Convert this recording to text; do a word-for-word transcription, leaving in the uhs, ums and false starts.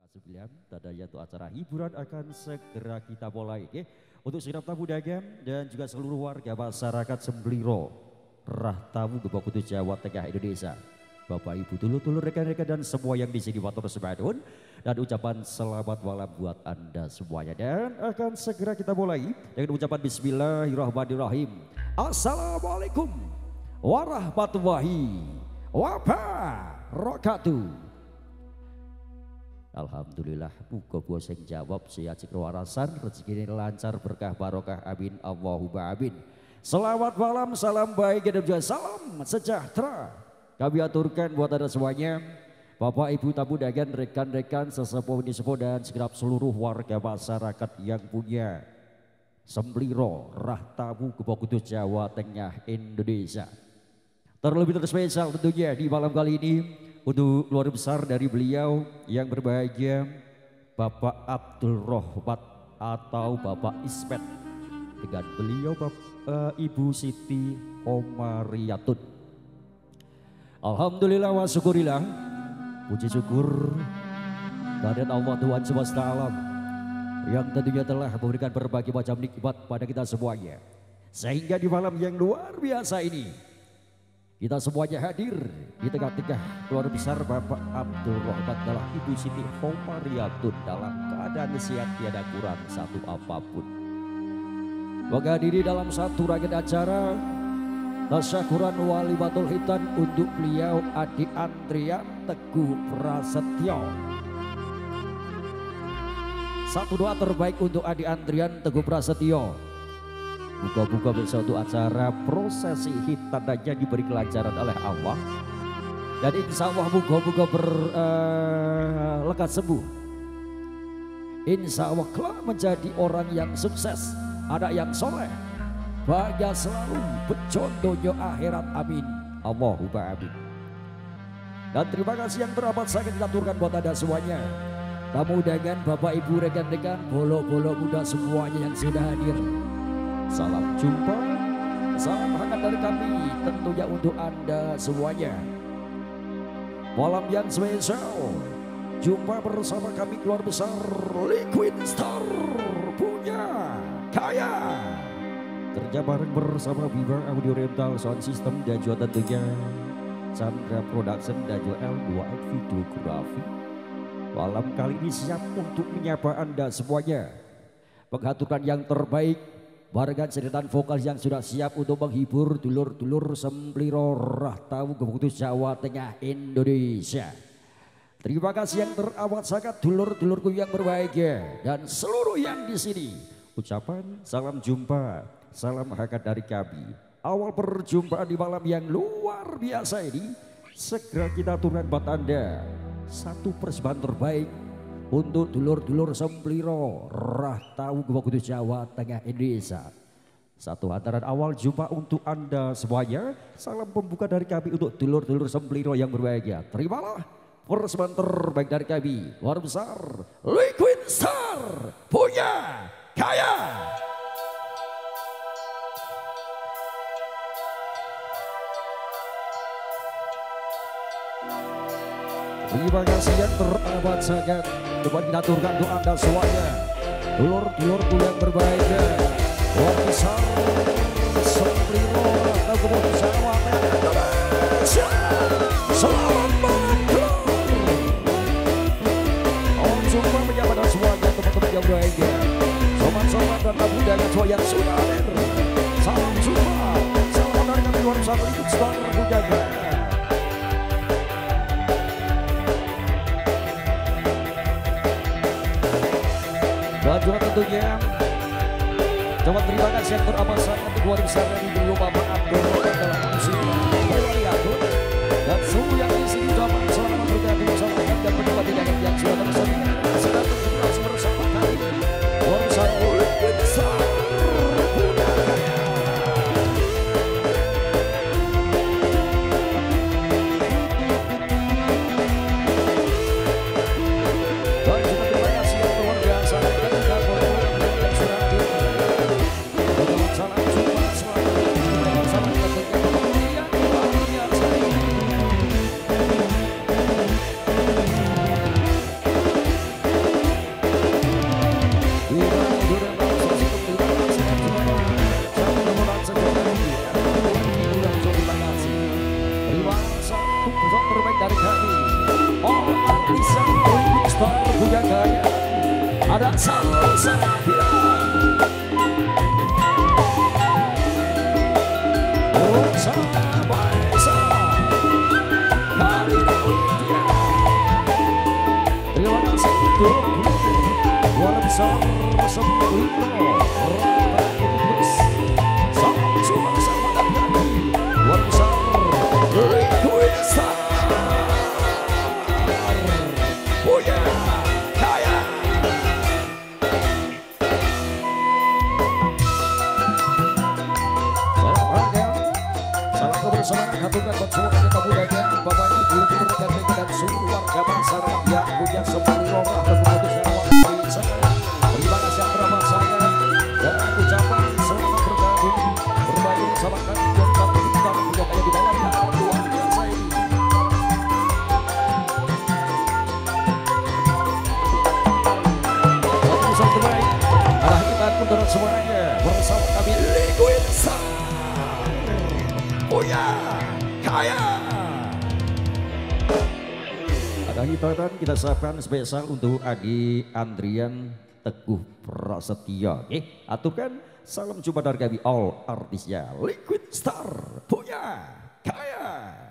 sembilan tadanya untuk acara hiburan akan segera kita mulai. Oke? Untuk segenap tamu dagang dan juga seluruh warga masyarakat Sembliro, Rah Tamu Gebok Kutu Jawa Tengah Indonesia. Bapak Ibu dulur-dulur rekan-rekan dan semua yang di sini matur semadun dan ucapan selamat malam buat Anda semuanya dan akan segera kita mulai dengan ucapan bismillahirrahmanirrahim. Assalamualaikum warahmatullahi wabarakatuh. Alhamdulillah muga gua sing jawab sia cik warasan rezeki ini lancar berkah barokah amin Allahumma amin. Selamat malam, salam baik dan juga salam sejahtera kami aturkan buat Anda semuanya, Bapak Ibu tamu dagang, rekan-rekan sesepuh sesepuh dan segenap seluruh warga masyarakat yang punya Sembliro, Rah Tamu Gebok Kutu Jawa Tengah Indonesia. Terlebih terspesial tentunya di malam kali ini untuk keluarga besar dari beliau yang berbahagia Bapak Abdul Rohmat atau Bapak Ismet dengan beliau Bapak, uh, Ibu Siti Omariatun. Alhamdulillah wa syukurillah, puji syukur kehadirat Allah Tuhan semesta alam yang tentunya telah memberikan berbagai macam nikmat pada kita semuanya, sehingga di malam yang luar biasa ini kita semuanya hadir di tengah-tengah keluarga besar Bapak Abdul Rohmat adalah Ibu Siti Omariatun dalam keadaan sehat tiada kurang satu apapun. Menghadiri dalam satu rangkaian acara tasyakuran walimatul hitan untuk beliau Adi Andrian Teguh Prasetyo. Satu doa terbaik untuk Adi Andrian Teguh Prasetyo. Buka-buka besok untuk acara prosesi hitan tandanya diberi kelancaran oleh Allah. Dan insya Allah buka-buka berlekat uh, sembuh. Insya Allah kelak menjadi orang yang sukses, anak yang soleh, bahagia selalu, bercondohnya akhirat amin. Allahumma amin. Dan terima kasih yang teramat sangat diaturkan buat Anda semuanya. Tamu dengan Bapak Ibu rekan-rekan, bolo-bolo muda semuanya yang sudah hadir. Salam jumpa, salam hangat dari kami tentunya untuk Anda semuanya. Malam yang spesial, jumpa bersama kami keluarga besar Liquid Star punya kaya. Kerja bareng bersama Viva Audio Rental Sound System dan juga tentunya Chandra Production dan juga L dua X Videografi. Malam kali ini siap untuk menyapa Anda semuanya, mengaturkan yang terbaik barengan sedetan vokal yang sudah siap untuk menghibur dulur-dulur Sembliro, Rah Tamu Gebok Kutu Jawa Tengah Indonesia. Terima kasih yang teramat sangat dulur-dulurku yang berbahagia dan seluruh yang di sini. Ucapan salam jumpa, salam hangat dari kami. Awal perjumpaan di malam yang luar biasa ini, segera kita turunkan buat Anda satu persembahan terbaik untuk dulur-dulur Sembliro, Rah Tamu Gebok Kutu Jawa Tengah Indonesia. Satu hantaran awal jumpa untuk Anda semuanya. Salam pembuka dari kami untuk dulur-dulur Sembliro yang berbahagia. Terimalah persembahan terbaik dari kami, luar besar Liquid Star punya kaya. Terima kasih yang teramat sangat. Coba kita aturkan untuk Anda semuanya, dulur-dulurku yang berbahagia, luar besar Sembliro, Rah Tamu Gebok Kutu Jawa Tengah Indonesia. Selamat malam. Om jumpa menyapa dan semuanya teman-teman yang berbahagia, sobat-sobat dan tamu dagang semua yang sudah hadir. Salam jumpa, salam dari kami luar besar Liquid Star punya kaya. Dan juga tentunya coba terima kasih yang teramat sangat keluarga besar dari beliau Bapak Abdul Rohmat dalam musik Omariatun dan seluruh yang di sini ucapan selamat berkati bersama dan menikmati dagang yang sudah tersedia sedang terjelas bersama kami keluarga besar Liquid Star punya kaya. Salam jumpa selamat bersama Ada salsa Rosa Baisa Karina Widya. Terima kasih untuk luar besar Sempurna Rata Inggris. Salam suara sama dan hati luar besar Liquid Star. Oh yeah, kaya. Salam harga, salam kebersamaan haturkan buat semua kita budaya, Bapak Ibu, Guru rekan rekan dan seluruh warga bangsa yang punya semangat roh dan memutus nyawa bangsa. Terima kasih yang teramat saya dan ucapan selamat bergabung bermain bersama kami yang kami kita menjadi di dalamnya luar biasa ini. Satu terbaik arah kita untuk semuanya bersama kami Liquid Star. Oh ya, kaya. Ada hitaran kita siapkan spesial untuk Adi Andrian Teguh Prasetya. Oke, aturkan salam jumpa dari kami all artisnya Liquid Star. Punya kaya.